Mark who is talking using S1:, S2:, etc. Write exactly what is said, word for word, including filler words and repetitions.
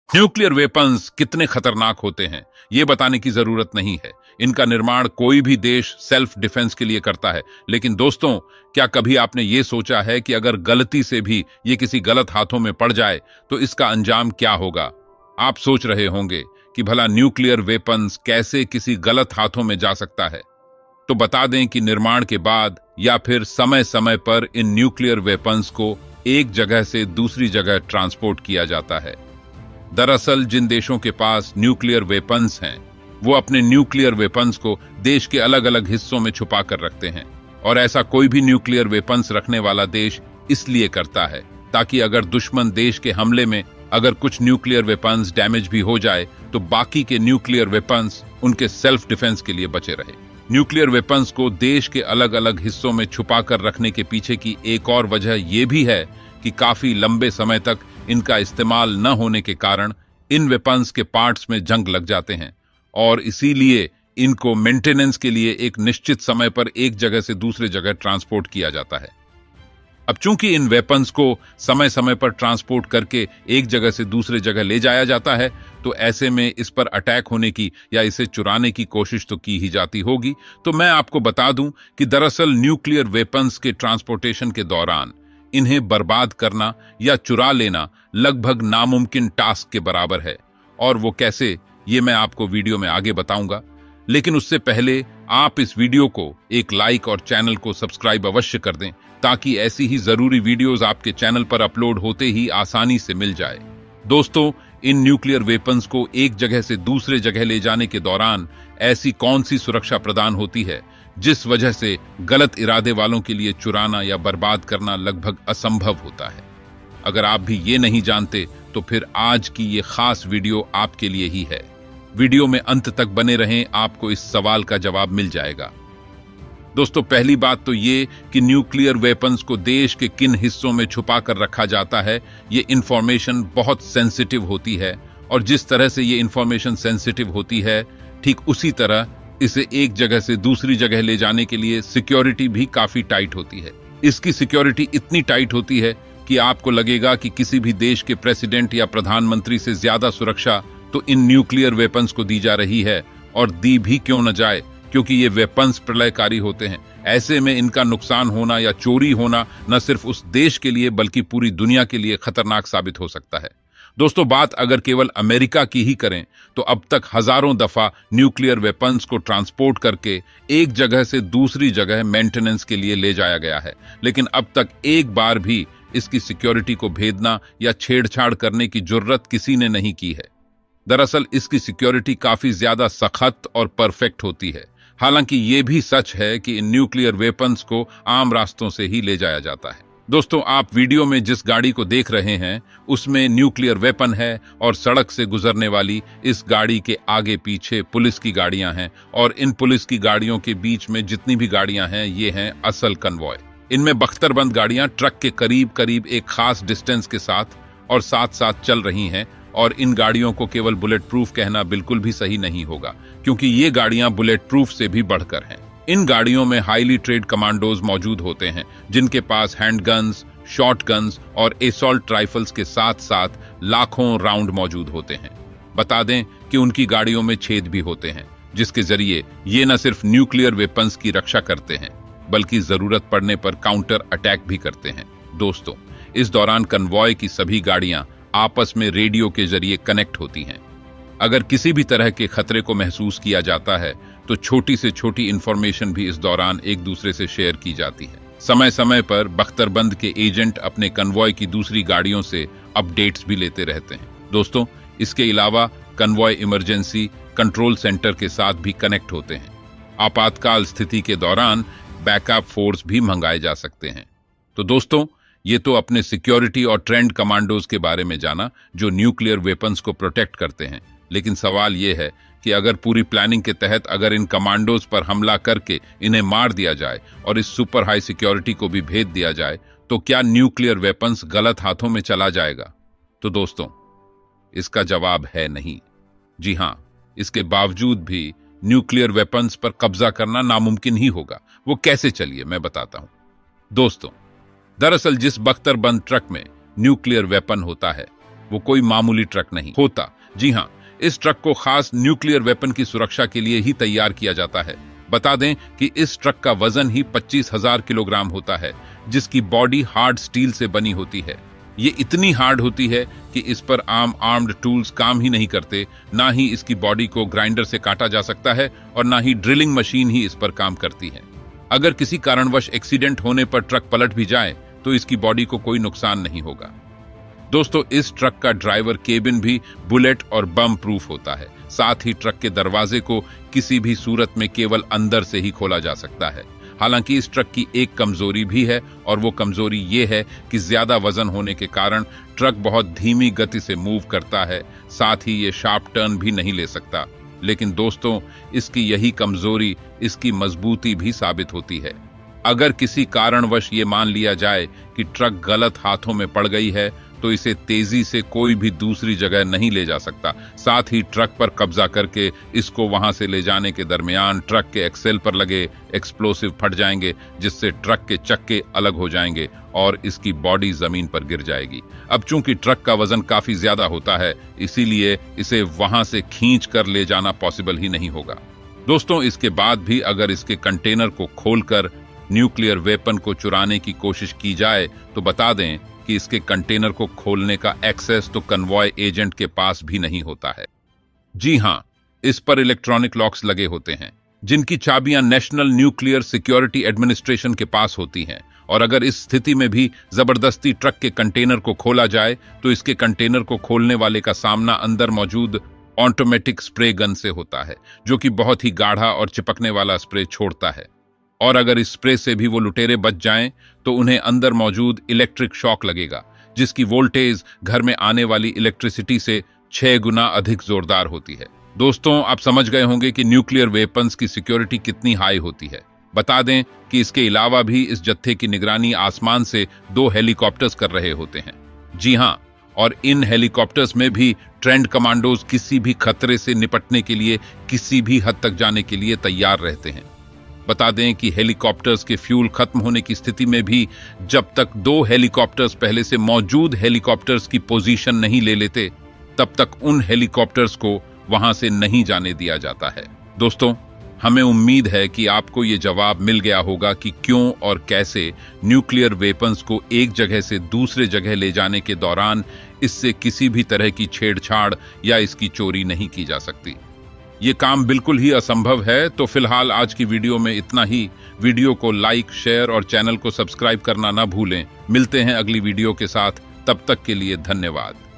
S1: Nuclear weapons कितने खतरनाक होते हैं ये बताने की जरूरत नहीं है। इनका निर्माण कोई भी देश सेल्फ डिफेंस के लिए करता है। लेकिन दोस्तों, क्या कभी आपने ये सोचा है कि अगर गलती से भी ये किसी गलत हाथों में पड़ जाए तो इसका अंजाम क्या होगा? आप सोच रहे होंगे कि भला न्यूक्लियर वेपन्स कैसे किसी गलत हाथों में जा सकता है। तो बता दें कि निर्माण के बाद या फिर समय समय पर इन न्यूक्लियर वेपन्स को एक जगह से दूसरी जगह ट्रांसपोर्ट किया जाता है। दरअसल जिन देशों के पास न्यूक्लियर वेपन्स हैं वो अपने न्यूक्लियर वेपन्स को देश के अलग अलग हिस्सों में छुपा कर रखते हैं। और ऐसा कोई भी न्यूक्लियर वेपन्स रखने वाला देश इसलिए करता है ताकि अगर दुश्मन देश के हमले में अगर कुछ न्यूक्लियर वेपन्स डैमेज भी हो जाए तो बाकी के न्यूक्लियर वेपन्स उनके सेल्फ डिफेंस के लिए बचे रहे। न्यूक्लियर वेपन्स को देश के अलग अलग हिस्सों में छुपा कर रखने के पीछे की एक और वजह यह भी है कि काफी लंबे समय तक इनका इस्तेमाल न होने के कारण इन वेपन्स के पार्ट्स में जंग लग जाते हैं और इसीलिए इनको मेंटेनेंस के लिए एक निश्चित समय पर एक जगह से दूसरे जगह ट्रांसपोर्ट किया जाता है। अब चूंकि इन वेपन्स को समय समय पर ट्रांसपोर्ट करके एक जगह से दूसरे जगह ले जाया जाता है तो ऐसे में इस पर अटैक होने की या इसे चुराने की कोशिश तो की ही जाती होगी। तो मैं आपको बता दूं कि दरअसल न्यूक्लियर वेपन्स के ट्रांसपोर्टेशन के दौरान इन्हें बर्बाद करना या चुरा लेना लगभग नामुमकिन टास्क के बराबर है। और वो कैसे, ये मैं आपको वीडियो में आगे बताऊंगा। लेकिन उससे पहले आप इस वीडियो को एक लाइक और चैनल को सब्सक्राइब अवश्य कर दें ताकि ऐसी ही जरूरी वीडियोस आपके चैनल पर अपलोड होते ही आसानी से मिल जाए। दोस्तों, इन न्यूक्लियर वेपन्स को एक जगह से दूसरे जगह ले जाने के दौरान ऐसी कौन सी सुरक्षा प्रदान होती है जिस वजह से गलत इरादे वालों के लिए चुराना या बर्बाद करना लगभग असंभव होता है? अगर आप भी ये नहीं जानते तो फिर आज की ये खास वीडियो आपके लिए ही है। वीडियो में अंत तक बने रहें, आपको इस सवाल का जवाब मिल जाएगा। दोस्तों, पहली बात तो ये कि न्यूक्लियर वेपन्स को देश के किन हिस्सों में छुपा कर रखा जाता है, ये इंफॉर्मेशन बहुत सेंसिटिव होती है। और जिस तरह से ये इंफॉर्मेशन सेंसिटिव होती है ठीक उसी तरह इसे एक जगह से दूसरी जगह ले जाने के लिए सिक्योरिटी भी काफी टाइट होती है। इसकी सिक्योरिटी इतनी टाइट होती है कि आपको लगेगा कि किसी भी देश के प्रेसिडेंट या प्रधानमंत्री से ज्यादा सुरक्षा तो इन न्यूक्लियर वेपन्स को दी जा रही है। और दी भी क्यों न जाए, क्योंकि ये वेपन्स प्रलयकारी होते हैं। ऐसे में इनका नुकसान होना या चोरी होना न सिर्फ उस देश के लिए बल्कि पूरी दुनिया के लिए खतरनाक साबित हो सकता है। दोस्तों, बात अगर केवल अमेरिका की ही करें तो अब तक हजारों दफा न्यूक्लियर वेपन्स को ट्रांसपोर्ट करके एक जगह से दूसरी जगह मेंटेनेंस के लिए ले जाया गया है। लेकिन अब तक एक बार भी इसकी सिक्योरिटी को भेदना या छेड़छाड़ करने की जुर्रत किसी ने नहीं की है। दरअसल इसकी सिक्योरिटी काफी ज्यादा सख्त और परफेक्ट होती है। हालांकि ये भी सच है कि इन न्यूक्लियर वेपन्स को आम रास्तों से ही ले जाया जाता है। दोस्तों, आप वीडियो में जिस गाड़ी को देख रहे हैं उसमें न्यूक्लियर वेपन है और सड़क से गुजरने वाली इस गाड़ी के आगे पीछे पुलिस की गाड़ियां हैं। और इन पुलिस की गाड़ियों के बीच में जितनी भी गाड़ियां हैं ये हैं असल कन्वॉय। इनमें बख्तरबंद गाड़ियां ट्रक के करीब करीब एक खास डिस्टेंस के साथ और साथ साथ चल रही हैं। और इन गाड़ियों को केवल बुलेट प्रूफ कहना बिल्कुल भी सही नहीं होगा, क्योंकि ये गाड़ियां बुलेट प्रूफ से भी बढ़कर हैं। इन गाड़ियों में हाईली ट्रेड कमांडोज मौजूद होते हैं जिनके पास हैंड गन्स, शॉर्ट गन्स और एसॉल्ट राइफल्स के साथ साथ लाखों राउंड मौजूद होते हैं। बता दें कि उनकी गाड़ियों में छेद भी होते हैं जिसके जरिए ये न सिर्फ न्यूक्लियर वेपन्स की रक्षा करते हैं बल्कि जरूरत पड़ने पर काउंटर अटैक भी करते हैं। दोस्तों, इस दौरान कन्वॉय की सभी गाड़ियां आपस में रेडियो के जरिए कनेक्ट होती हैं। अगर किसी भी तरह के खतरे को महसूस किया जाता है तो छोटी से छोटी इंफॉर्मेशन भी इस दौरान एक दूसरे से शेयर की जाती है। समय समय पर बख्तरबंद के एजेंट अपने कन्वॉय की दूसरी गाड़ियों से अपडेट्स भी लेते रहते हैं। दोस्तों, इसके अलावा कन्वॉय इमरजेंसी कंट्रोल सेंटर के साथ भी कनेक्ट होते हैं। आपातकाल स्थिति के दौरान बैकअप फोर्स भी मंगाए जा सकते हैं। तो दोस्तों, ये तो अपने सिक्योरिटी और ट्रेंड कमांडोज के बारे में जाना जो न्यूक्लियर वेपन्स को प्रोटेक्ट करते हैं। लेकिन सवाल यह है कि अगर पूरी प्लानिंग के तहत अगर इन कमांडोज पर हमला करके इन्हें मार दिया जाए और इस सुपर हाई सिक्योरिटी को भी भेद दिया जाए तो क्या न्यूक्लियर वेपन्स गलत हाथों में चला जाएगा? तो दोस्तों, इसका जवाब है नहीं। जी हां, इसके बावजूद भी न्यूक्लियर वेपन्स पर कब्जा करना नामुमकिन ही होगा। वो कैसे, चलिए मैं बताता हूं। दोस्तों, दरअसल जिस बख्तरबंद ट्रक में न्यूक्लियर वेपन होता है वो कोई मामूली ट्रक नहीं होता। जी हाँ, इस ट्रक को खास न्यूक्लियर वेपन की सुरक्षा के लिए ही तैयार किया जाता है। बता दें कि इस ट्रक का वजन ही पच्चीस हजार किलोग्राम होता है, जिसकी बॉडी हार्ड स्टील से बनी होती है। ये इतनी हार्ड होती है कि इस पर आम आर्म्ड टूल्स काम ही नहीं करते, ना ही इसकी बॉडी को ग्राइंडर से काटा जा सकता है और ना ही ड्रिलिंग मशीन ही इस पर काम करती है। अगर किसी कारणवश एक्सीडेंट होने पर ट्रक पलट भी जाए तो इसकी बॉडी को कोई नुकसान नहीं होगा। दोस्तों, इस ट्रक का ड्राइवर केबिन भी बुलेट और बम प्रूफ होता है। साथ ही ट्रक के दरवाजे को किसी भी सूरत में केवल अंदर से ही खोला जा सकता है। हालांकि इस ट्रक की एक कमजोरी भी है, और वो कमजोरी ये है कि ज्यादा वजन होने के कारण ट्रक बहुत धीमी गति से मूव करता है। साथ ही ये शार्प टर्न भी नहीं ले सकता। लेकिन दोस्तों, इसकी यही कमजोरी इसकी मजबूती भी साबित होती है। अगर किसी कारणवश ये मान लिया जाए कि ट्रक गलत हाथों में पड़ गई है तो इसे तेजी से कोई भी दूसरी जगह नहीं ले जा सकता। साथ ही ट्रक पर कब्जा करके इसको वहां से ले जाने के दरमियान ट्रक के एक्सेल पर लगे एक्सप्लोसिव फट जाएंगे, जिससे ट्रक के चक्के अलग हो जाएंगे और इसकी बॉडी जमीन पर गिर जाएगी। अब चूंकि ट्रक का वजन काफी ज्यादा होता है, इसीलिए इसे वहां से खींच कर ले जाना पॉसिबल ही नहीं होगा। दोस्तों, इसके बाद भी अगर इसके कंटेनर को खोलकर न्यूक्लियर वेपन को चुराने की कोशिश की जाए तो बता दें कि इसके कंटेनर को खोलने का एक्सेस तो कन्वॉय एजेंट के पास भी नहीं होता है। जी हां, इस पर इलेक्ट्रॉनिक लॉक्स लगे होते हैं, जिनकी चाबियां नेशनल न्यूक्लियर सिक्योरिटी एडमिनिस्ट्रेशन के पास होती हैं। और अगर इस स्थिति में भी जबरदस्ती ट्रक के कंटेनर को खोला जाए तो इसके कंटेनर को खोलने वाले का सामना अंदर मौजूद ऑटोमेटिक स्प्रे गन से होता है, जो कि बहुत ही गाढ़ा और चिपकने वाला स्प्रे छोड़ता है। और अगर इस स्प्रे से भी वो लुटेरे बच जाएं तो उन्हें अंदर मौजूद इलेक्ट्रिक शॉक लगेगा, जिसकी वोल्टेज घर में आने वाली इलेक्ट्रिसिटी से छह गुना अधिक जोरदार होती है। दोस्तों, आप समझ गए होंगे कि न्यूक्लियर वेपन्स की सिक्योरिटी कितनी हाई होती है। बता दें कि इसके अलावा भी इस जत्थे की निगरानी आसमान से दो हेलीकॉप्टर्स कर रहे होते हैं। जी हां, और इन हेलीकॉप्टर्स में भी ट्रेंड कमांडोज किसी भी खतरे से निपटने के लिए किसी भी हद तक जाने के लिए तैयार रहते हैं। बता दें कि हेलीकॉप्टर्स के फ्यूल खत्म होने की स्थिति में भी जब तक दो हेलीकॉप्टर्स पहले से मौजूद हेलीकॉप्टर्स की पोजीशन नहीं ले लेते, तब तक उन हेलीकॉप्टर्स को वहां से नहीं जाने दिया जाता है। दोस्तों, हमें उम्मीद है कि आपको ये जवाब मिल गया होगा कि क्यों और कैसे न्यूक्लियर वेपन्स को एक जगह से दूसरे जगह ले जाने के दौरान इससे किसी भी तरह की छेड़छाड़ या इसकी चोरी नहीं की जा सकती। ये काम बिल्कुल ही असंभव है। तो फिलहाल आज की वीडियो में इतना ही। वीडियो को लाइक, शेयर और चैनल को सब्सक्राइब करना ना भूलें। मिलते हैं अगली वीडियो के साथ, तब तक के लिए धन्यवाद।